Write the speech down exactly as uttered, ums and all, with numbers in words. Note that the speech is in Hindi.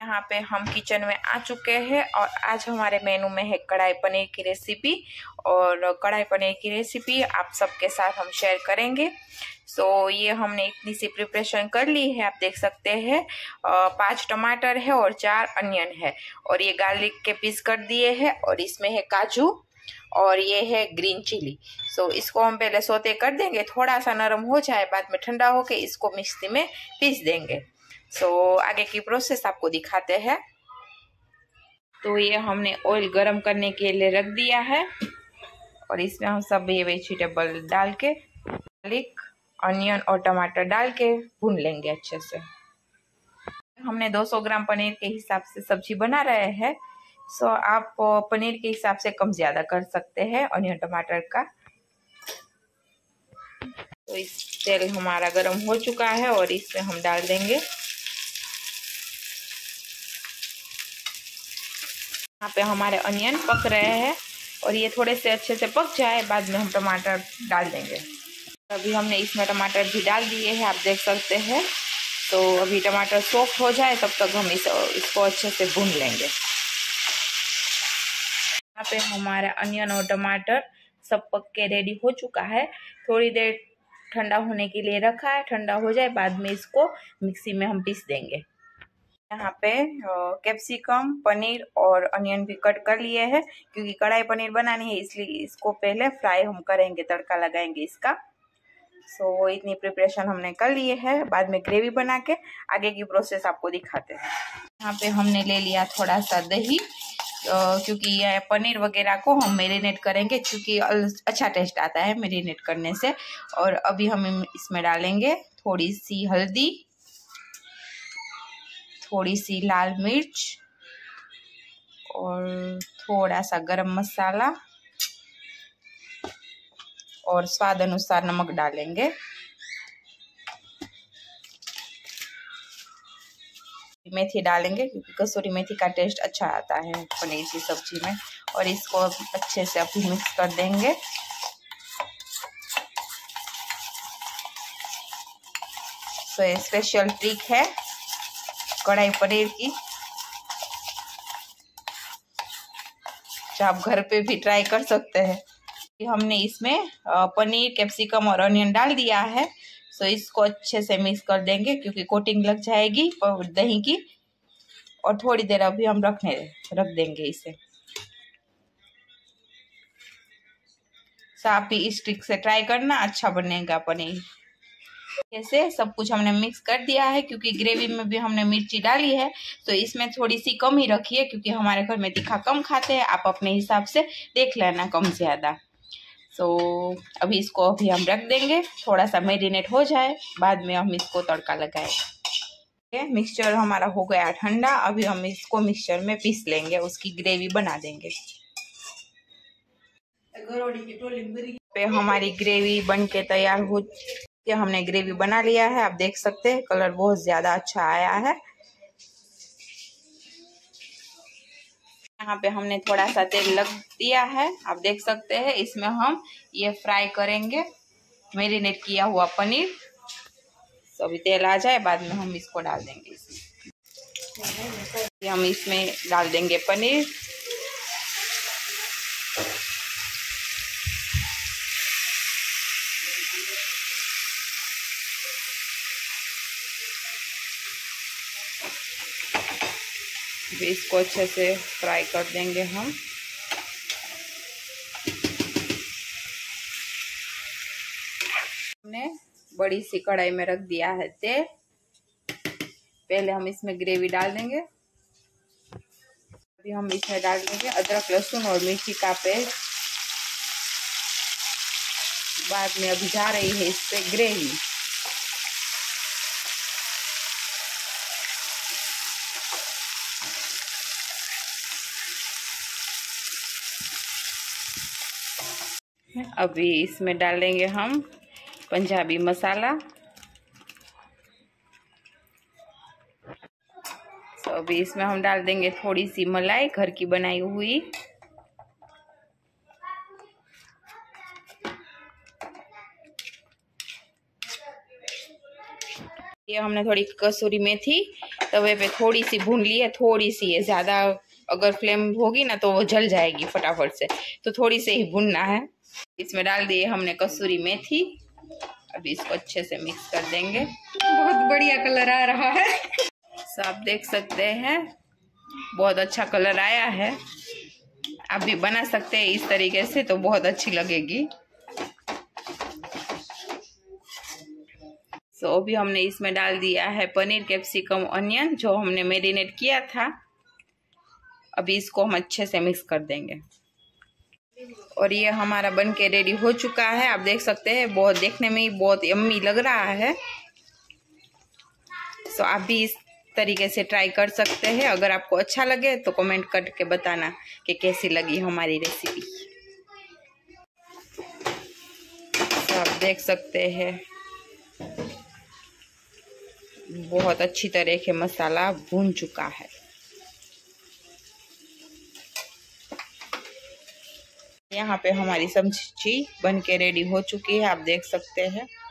यहाँ पे हम किचन में आ चुके हैं और आज हमारे मेनू में है कढ़ाई पनीर की रेसिपी। और कढ़ाई पनीर की रेसिपी आप सबके साथ हम शेयर करेंगे। सो so, ये हमने इतनी सी प्रिपरेशन कर ली है, आप देख सकते हैं। पांच टमाटर है और चार अनियन है और ये गार्लिक के पीस कर दिए हैं और इसमें है काजू और ये है ग्रीन चिली। सो so, इसको हम पहले सोते कर देंगे, थोड़ा सा नरम हो जाए, बाद में ठंडा होके इसको मिक्सी में पीस देंगे। सो so, आगे की प्रोसेस आपको दिखाते हैं। तो ये हमने ऑयल गरम करने के लिए रख दिया है और इसमें हम सब ये वेजिटेबल डाल के गार्लिक, अनियन और टमाटर डाल के भून लेंगे अच्छे से। हमने दो सौ ग्राम पनीर के हिसाब से सब्जी बना रहे हैं। सो आप पनीर के हिसाब से कम ज्यादा कर सकते हैं अनियन टमाटर का। तो इस तेल हमारा गरम हो चुका है और इसमें हम डाल देंगे, यहाँ पे हमारे अनियन पक रहे हैं और ये थोड़े से अच्छे से पक जाए, बाद में हम टमाटर डाल देंगे। अभी हमने इसमें टमाटर भी डाल दिए हैं, आप देख सकते हैं। तो अभी टमाटर सॉफ्ट हो जाए तब तक हम इस, इसको अच्छे से भून लेंगे। यहाँ पे हमारा अनियन और टमाटर सब पक के रेडी हो चुका है। थोड़ी देर ठंडा होने के लिए रखा है, ठंडा हो जाए बाद में इसको मिक्सी में हम पीस देंगे। यहाँ पे कैप्सिकम, पनीर और अनियन भी कट कर लिए हैं क्योंकि कढ़ाई पनीर बनानी है, इसलिए इसको पहले फ्राई हम करेंगे, तड़का लगाएंगे इसका। सो so, इतनी प्रिपरेशन हमने कर लिए है, बाद में ग्रेवी बना के आगे की प्रोसेस आपको दिखाते हैं। यहाँ पे हमने ले लिया थोड़ा सा दही, क्योंकि ये पनीर वगैरह को हम मैरिनेट करेंगे क्योंकि अच्छा टेस्ट आता है मैरिनेट करने से। और अभी हम इसमें डालेंगे थोड़ी सी हल्दी, थोड़ी सी लाल मिर्च और थोड़ा सा गरम मसाला और स्वाद अनुसार नमक डालेंगे। मेथी डालेंगे क्योंकि कसूरी मेथी का टेस्ट अच्छा आता है पनीर की सब्जी में। और इसको अच्छे से अभी मिक्स कर देंगे। तो ये स्पेशल ट्रिक है कढ़ाई पनीर की, जो आप घर पे भी ट्राई कर सकते हैं। हमने इसमें पनीर, कैप्सिकम और अनियन डाल दिया है। सो इसको अच्छे से मिक्स कर देंगे क्योंकि कोटिंग लग जाएगी दही की। और थोड़ी देर अभी हम रखने रख देंगे इसे। सो आप भी इस ट्रिक से ट्राई करना, अच्छा बनेगा पनीर। ऐसे सब कुछ हमने मिक्स कर दिया है क्योंकि ग्रेवी में भी हमने मिर्ची डाली है, तो इसमें थोड़ी सी कम ही रखिए क्योंकि हमारे घर में तीखा कम खाते हैं। आप अपने हिसाब से देख लेना कम ज्यादा। तो अभी इसको अभी हम रख देंगे, थोड़ा सा मैरिनेट हो जाए, बाद में हम इसको तड़का लगाएंगे। मिक्सचर हमारा हो गया ठंडा, अभी हम इसको मिक्सचर में पीस लेंगे, उसकी ग्रेवी बना देंगे। पे हमारी ग्रेवी बन के तैयार हो, हमने ग्रेवी बना लिया है। आप देख सकते हैं कलर बहुत ज्यादा अच्छा आया है। यहाँ पे हमने थोड़ा सा तेल लग दिया है, आप देख सकते हैं। इसमें हम ये फ्राई करेंगे मैरिनेट किया हुआ पनीर। तो अभी तेल आ जाए बाद में हम इसको डाल देंगे इसमें। हम इसमें डाल देंगे पनीर। इसको अच्छे से फ्राई कर देंगे हम। हमने बड़ी सी कढ़ाई में रख दिया है तेल, पहले हम इसमें ग्रेवी डाल देंगे। अभी हम इसमें डाल देंगे अदरक, लहसुन और मिर्ची का पेस्ट। बाद में अभी जा रही है इससे ग्रेवी। अभी इसमें डालेंगे हम पंजाबी मसाला। तो अभी इसमें हम डाल देंगे थोड़ी सी मलाई घर की बनाई हुई। ये हमने थोड़ी कसूरी मेथी तवे पे थोड़ी सी भून ली है, थोड़ी सी है, ज़्यादा अगर फ्लेम होगी ना तो वो जल जाएगी फटाफट से, तो थोड़ी से ही भूनना है। इसमें डाल दिए हमने कसूरी मेथी। अभी इसको अच्छे से मिक्स कर देंगे। बहुत बढ़िया कलर आ रहा है। तो आप देख सकते हैं बहुत अच्छा कलर आया है। आप भी बना सकते हैं इस तरीके से, तो बहुत अच्छी लगेगी। सो so, अभी हमने इसमें डाल दिया है पनीर, कैप्सिकम, अनियन जो हमने मैरिनेट किया था। अभी इसको हम अच्छे से मिक्स कर देंगे और ये हमारा बन के रेडी हो चुका है। आप देख सकते हैं बहुत देखने में ही बहुत यम्मी लग रहा है। सो so, आप भी इस तरीके से ट्राई कर सकते हैं। अगर आपको अच्छा लगे तो कमेंट करके बताना कि कैसी लगी हमारी रेसिपी। so, आप देख सकते हैं बहुत अच्छी तरह के मसाला भून चुका है। यहाँ पे हमारी सब्जी बन के रेडी हो चुकी है, आप देख सकते हैं।